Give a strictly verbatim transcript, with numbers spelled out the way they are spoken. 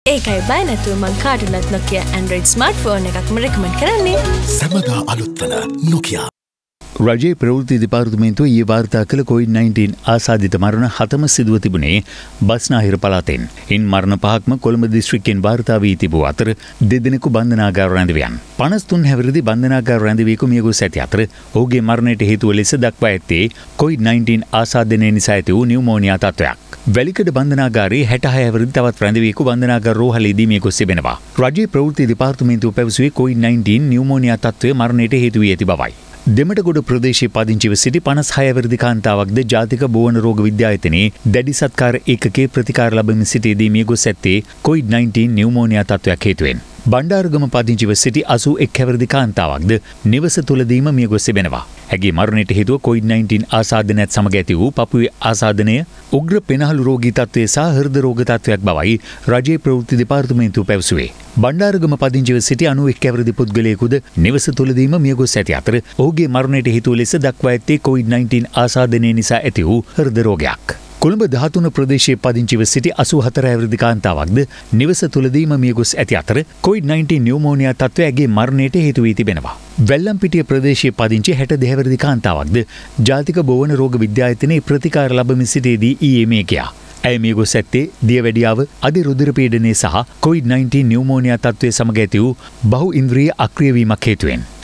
ඒකයි බය නැතුව මං කාටුනත් Nokia Android smartphone එකක්ම recommend කරන්නේ. සමගා අලුත්වන Nokia. රජයේ ප්‍රවෘත්ති දෙපාර්තමේන්තුව ඊයේ වාර්තා කළ කොවිඩ් නයින්ටීන් ආසාදිත මරණ හතම සිදුව තිබුණේ බස්නාහිර පළාතෙන්. ඉන් මරණ පහක්ම කොළඹ දිස්ත්‍රික්කයෙන් වාර්තා වී තිබූ අතර දෙදෙනෙකු බන්ධනාගාර රැඳවියන්. පනස් තුන් හැවිරිදි බන්ධනාගාර රැඳවියෙකු මියගොස් ඇති අතර ඔහුගේ මරණයට හේතුව ලෙස දක්වා ඇත්තේ කොවිඩ් නයින්ටීන් ආසාදනය නිසා ඇති වූ නියුමෝනියා තත්ත්වයක්. වැලිකඩ බන්ධනාගාරයේ හැටහය හැවිරිදි තවත් රැඳවියෙකු බන්ධනාගාර රෝහලේදී මියගොස් තිබෙනවා. රජයේ ප්‍රවෘත්ති දෙපාර්තමේන්තුව පැවසුවේ කොවිඩ් නයින්ටීන් නියුමෝනියා තත්ත්වය මරණයට හේතු වී ඇති බවයි. දෙමටගොඩ ප්‍රදේශයේ පදිංචිව සිටි පනස් හය වැරදි කාන්තාවක්ද ජාතික බෝවන රෝග විද්‍යායතනයේ දැඩි සත්කාර ඒකකයේ ප්‍රතිකාර ලබමින් සිටියේදී මියගොස් ඇත්තේ කොවිඩ් නයින්ටීන් නියුමෝනියා තත්ත්වයක් හේතුවෙන්. බණ්ඩාරගම පදිංචිව සිටි අසූ එක් හැවිරිදි කාන්තාවක්ද නිවස තුළදීම මියගොස් තිබෙනවා. ඇගේ මරණයට හේතුව කොවිඩ් නයින්ටීන් ආසාදනයත් සමග ඇති වූ පපුවේ ආසාදනය, උග්‍ර පෙනහළු රෝගී තත්ත්වය සහ හෘද රෝග තත්ත්වයක් බවයි රජයේ ප්‍රවෘත්ති දෙපාර්තමේන්තුව පැවසුවේ. බණ්ඩාරගම පදිංචිව සිටි අනූ එක් හැවිරිදි පුද්ගලයෙකුද නිවස තුළදීම මියගොස් ඇති අතර ඔහුගේ මරණයට හේතුව ලෙස දක්වා ඇත්තේ කොවිඩ් නයින්ටීන් ආසාදනය නිසා ඇති වූ හෘද රෝගයක්. කොළඹ දහතුන ප්‍රදේශයේ පදිංචිව සිටි අසූ හතර හැවිරිදි කාන්තාවක්ද නිවස තුළදීම මියගොස් ඇති අතර කොවිඩ් නයින්ටීන් නියුමෝනියා තත්ත්වය ඇගේ මරණයට හේතු වී තිබෙනවා. වැල්ලම්පිටිය ප්‍රදේශයේ පදිංචි හැට දෙක හැවිරිදි කාන්තාවක්ද ජාතික බෝවන රෝග විද්‍යායතනයේ ප්‍රතිකාර ලබමින් සිටියේදී ඊයේ මේ ගියා. ඇය මියගොස් ඇත්තේ දියවැඩියාව, අධිරුධිර පීඩනය සහ කොවිඩ් නයින්ටීන් නියුමෝනියා තත්ත්වය සමග ඇති වූ බහු ඉන්ද්‍රිය අක්‍රිය වීමක් හේතුවෙන්.